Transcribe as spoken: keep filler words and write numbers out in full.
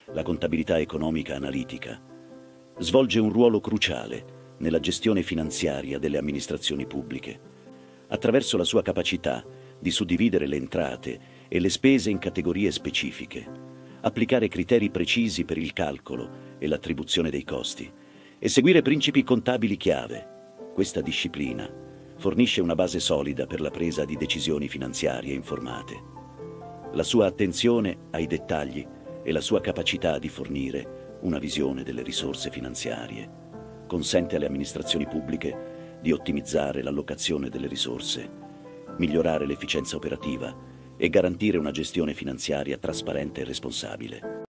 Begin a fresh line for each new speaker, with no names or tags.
la contabilità economica analitica, svolge un ruolo cruciale nella gestione finanziaria delle amministrazioni pubbliche, attraverso la sua capacità di suddividere le entrate e le spese in categorie specifiche, applicare criteri precisi per il calcolo e l'attribuzione dei costi e seguire principi contabili chiave. Questa disciplina fornisce una base solida per la presa di decisioni finanziarie informate. La sua attenzione ai dettagli e la sua capacità di fornire una visione delle risorse finanziarie consente alle amministrazioni pubbliche di ottimizzare l'allocazione delle risorse, migliorare l'efficienza operativa e garantire una gestione finanziaria trasparente e responsabile.